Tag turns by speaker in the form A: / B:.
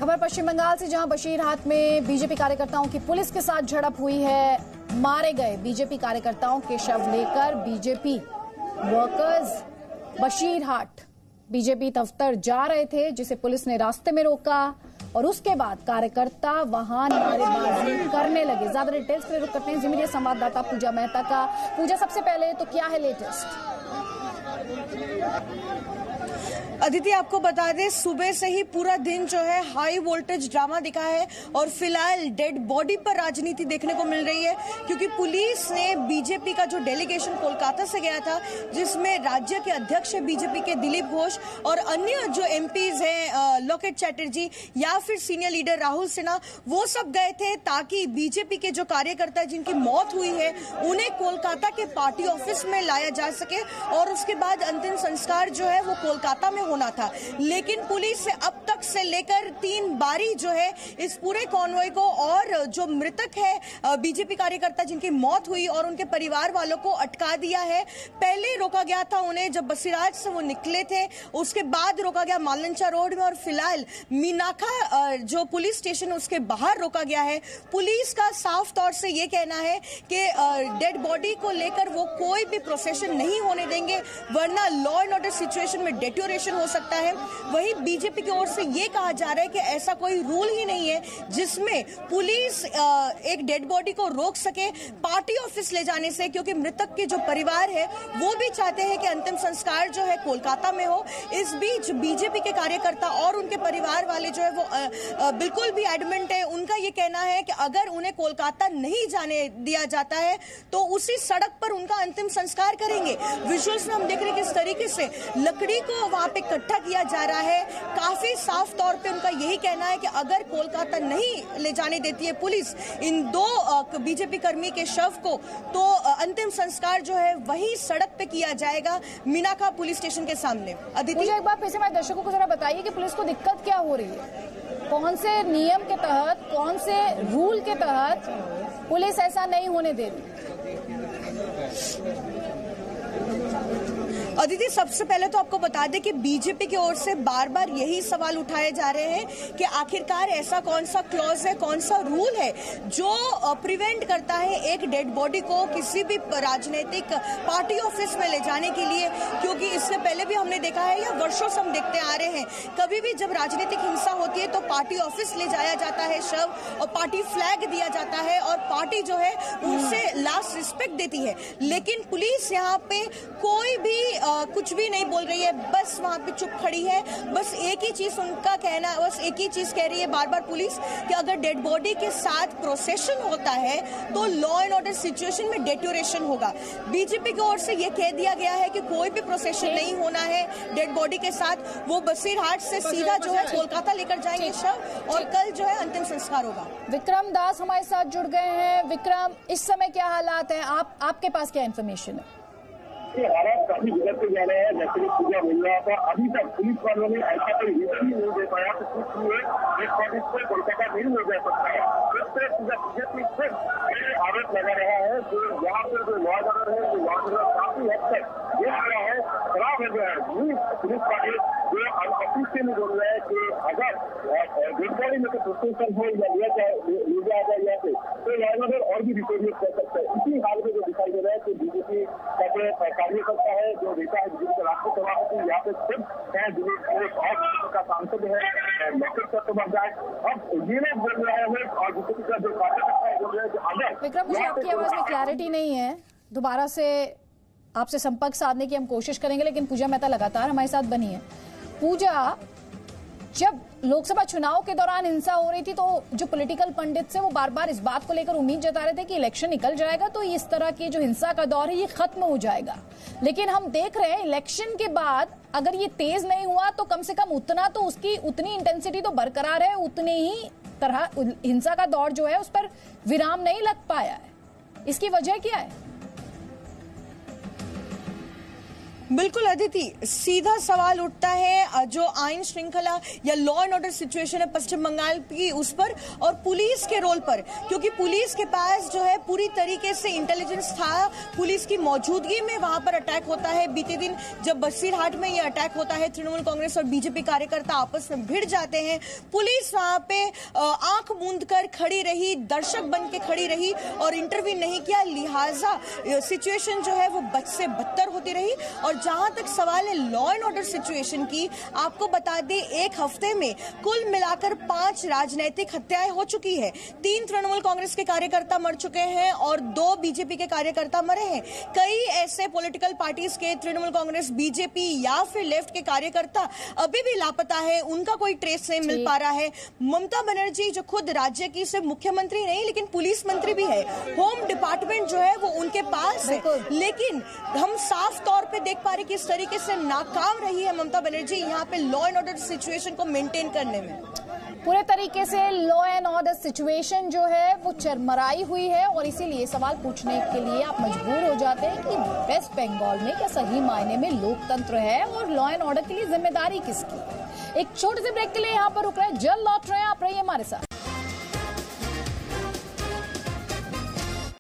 A: खबर पश्चिम बंगाल से, जहां बशीरहाट में बीजेपी कार्यकर्ताओं की पुलिस के साथ झड़प हुई है। मारे गए बीजेपी कार्यकर्ताओं के शव लेकर बीजेपी वर्कर्स बशीरहाट बीजेपी दफ्तर जा रहे थे, जिसे पुलिस ने रास्ते में रोका और उसके बाद कार्यकर्ता वहां नारेबाजी करने लगे। ज्यादा डिटेल्स के लिए रुक करते हैं ज़ी मीडिया संवाददाता पूजा मेहता का। पूजा, सबसे पहले तो क्या है लेटेस्ट?
B: अदिति, आपको बता दें सुबह से ही पूरा दिन जो है हाई वोल्टेज ड्रामा दिखा है और फिलहाल डेड बॉडी पर राजनीति देखने को मिल रही है, क्योंकि पुलिस ने बीजेपी का जो डेलीगेशन कोलकाता से गया था, जिसमें राज्य के अध्यक्ष है बीजेपी के दिलीप घोष और अन्य जो एमपीज हैं लोकेट चैटर्जी या फिर सीनियर लीडर राहुल सिन्हा, वो सब गए थे ताकि बीजेपी के जो कार्यकर्ता जिनकी मौत हुई है उन्हें कोलकाता के पार्टी ऑफिस में लाया जा सके और उसके बाद अंतिम संस्कार जो है वो कोलकाता में होना था। लेकिन पुलिस से अब तक से लेकर 3 बारी जो है इस पूरे कॉन्वॉय को और जो मृतक है बीजेपी कार्यकर्ता जिनकी मौत हुई और उनके परिवार वालों को अटका दिया है। पहले रोका गया था उन्हें जब बसीराज से वो निकले थे, उसके बाद रोका गया मालंचा रोड में और फिलहाल मीनाखा जो पुलिस स्टेशन है उसके बाहर रोका गया है। पुलिस का साफ तौर से ये कहना है कि डेड बॉडी को लेकर वो कोई भी प्रोसेशन नहीं होने देंगे, वरना लॉ एंड ऑर्डर सिचुएशन में डेटोरेशन हो सकता है। वहीं बीजेपी की ओर से ये कहा जा रहा है कि ऐसा कोई रूल ही नहीं है जिसमें पुलिस एक डेड बॉडी को रोक सके पार्टी ऑफिस ले जाने से, क्योंकि मृतक के जो परिवार है वो भी चाहते हैं कि अंतिम संस्कार जो है कोलकाता में हो। इस बीच बीजेपी के कार्यकर्ता और उनके परिवार वाले जो है वो बिल्कुल भी एडमेंट है। उनका ये कहना है कि अगर उन्हें कोलकाता नहीं जाने दिया जाता है तो उसी सड़क पर उनका अंतिम संस्कार करेंगे। विजुअल्स में हम देख रहे हैं किस तरीके से लकड़ी को वहां पे इकट्ठा किया जा रहा है। काफी साफ तौर पे उनका यही कहना है कि अगर कोलकाता नहीं ले जाने देती है पुलिस इन 2 बीजेपी कर्मी के शव को, तो अंतिम संस्कार जो है वही सड़क पे किया जाएगा मीनाखा पुलिस स्टेशन के सामने। अदिति,
A: मुझे एक बार फिर से हमारे दर्शकों को जरा बताइए कि पुलिस को दिक्कत क्या हो रही है? कौन से नियम के तहत, कौन से रूल के तहत पुलिस ऐसा नहीं होने दे रही?
B: अदिति, सबसे पहले तो आपको बता दें कि बीजेपी की ओर से बार बार यही सवाल उठाए जा रहे हैं कि आखिरकार ऐसा कौन सा क्लॉज है, कौन सा रूल है जो प्रिवेंट करता है एक डेड बॉडी को किसी भी राजनीतिक पार्टी ऑफिस में ले जाने के लिए। क्योंकि इससे पहले भी हमने देखा है या वर्षों से हम देखते आ रहे हैं, कभी भी जब राजनीतिक हिंसा होती है तो पार्टी ऑफिस ले जाया जाता है शव और पार्टी फ्लैग दिया जाता है और पार्टी जो है उनसे लास्ट रिस्पेक्ट देती है। लेकिन पुलिस यहाँ पे कोई भी कुछ भी नहीं बोल रही है, बस वहां पे चुप खड़ी है। बस एक ही चीज उनका कहना, बस एक ही चीज कह रही है बार बार पुलिस कि अगर डेड बॉडी के साथ प्रोसेशन होता है तो लॉ एंड ऑर्डर सिचुएशन में डेटोरेशन होगा। बीजेपी की ओर से यह कह दिया गया है कि कोई भी प्रोसेशन नहीं होना है डेड बॉडी के साथ। वो बसीरहाट से सीधा जो है कोलकाता लेकर जाएंगे शव और कल जो है अंतिम संस्कार होगा।
A: विक्रम दास हमारे साथ जुड़ गए हैं। विक्रम, इस समय क्या हालात हैं? आपके पास क्या इन्फॉर्मेशन है?
C: हालात काफी बिगड़ते जा रहे हैं। जैसे कि पूजा बोल रहा था, अभी तक पुलिस वालों ने ऐसा कोई हिस्ट्री नहीं दे पाया तो कुछ हुए एक कोलकाता नहीं ले जा सकता है। बीजेपी सिर्फ आरोप लगा रहा है कि यहाँ पर जो लॉ ऑर्डर है, वो लॉ ऑर्डर काफी हद तक देख रहा है, खराब हो गया है। पुलिस वाले जो ऑफिशियली बोल रहे हैं कि अगर डेडबॉडी में प्रोसेशन हो या लिया जाए यहाँ से तो लॉ ऑर्डर और भी रिपोर्ट कर सकता है। इसी हाल में जो दिखाई दे रहा है कि बीजेपी का जो कार्यकर्ता है, जो नेता है बीजेपी का राष्ट्रीय सभापति, यहाँ पे खुद है दिलीप घोष और का सांसद है लोकेट चैटर्जी। अब ये लोग बोल रहे हैं और बीजेपी का जो कार्यकर्ता है बोल रहे हैं कि अगर
A: विक्रम, मुझे आपकी आवाज में क्लैरिटी नहीं है, दोबारा से आपसे संपर्क साधने की हम कोशिश करेंगे, लेकिन पूजा मेहता लगातार हमारे साथ बनी है। पूजा, जब लोकसभा चुनाव के दौरान हिंसा हो रही थी तो जो पॉलिटिकल पंडित थे वो बार बार इस बात को लेकर उम्मीद जता रहे थे कि इलेक्शन निकल जाएगा तो इस तरह की जो हिंसा का दौर है ये खत्म हो जाएगा। लेकिन हम देख रहे हैं इलेक्शन के बाद अगर ये तेज नहीं हुआ तो कम से कम उतना तो उसकी उतनी इंटेंसिटी तो बरकरार है, उतनी ही तरह हिंसा का दौर जो है उस पर विराम नहीं लग पाया है। इसकी वजह क्या है?
B: बिल्कुल अदिति, सीधा सवाल उठता है जो आईन श्रृंखला या लॉ एंड ऑर्डर सिचुएशन है पश्चिम बंगाल की उस पर और पुलिस के रोल पर, क्योंकि पुलिस के पास जो है पूरी तरीके से इंटेलिजेंस था, पुलिस की मौजूदगी में वहां पर अटैक होता है। बीते दिन जब बसीरहाट में यह अटैक होता है, तृणमूल कांग्रेस और बीजेपी कार्यकर्ता आपस में भिड़ जाते हैं, पुलिस वहां पे आंख मूंद कर खड़ी रही, दर्शक बन के खड़ी रही और इंटरव्यू नहीं किया, लिहाजा सिचुएशन जो है वो बद से बदतर होती रही। और जहां तक सवाल है लॉ एंड ऑर्डर सिचुएशन की, आपको बता दें एक हफ्ते में कुल मिलाकर 5 राजनीतिक हत्याएं हो चुकी है। 3 तृणमूल कांग्रेस के कार्यकर्ता मर चुके हैं और 2 बीजेपी के कार्यकर्ता मरे हैं। कई ऐसे पॉलिटिकल पार्टीज के तृणमूल कांग्रेस, बीजेपी या फिर लेफ्ट के कार्यकर्ता अभी भी लापता है, उनका कोई ट्रेस नहीं मिल पा रहा है। ममता बनर्जी जो खुद राज्य की सिर्फ मुख्यमंत्री नहीं लेकिन पुलिस मंत्री भी है, होम डिपार्टमेंट जो है वो उनके पास है, लेकिन हम साफ तौर पे देख पा रहे कि इस तरीके से नाकाम रही है ममता बनर्जी यहाँ पे लॉ एंड ऑर्डर सिचुएशन को मेंटेन करने में।
A: पूरे तरीके से लॉ एंड ऑर्डर सिचुएशन जो है वो चरमराई हुई है और इसीलिए सवाल पूछने के लिए आप मजबूर हो जाते हैं कि वेस्ट बंगाल में क्या सही मायने में लोकतंत्र है और लॉ एंड ऑर्डर के लिए जिम्मेदारी किसकी। एक छोटे से ब्रेक के लिए यहाँ पर रुक रहे हैं, जल्द लौट रहे हैं, आप रहिए हमारे साथ।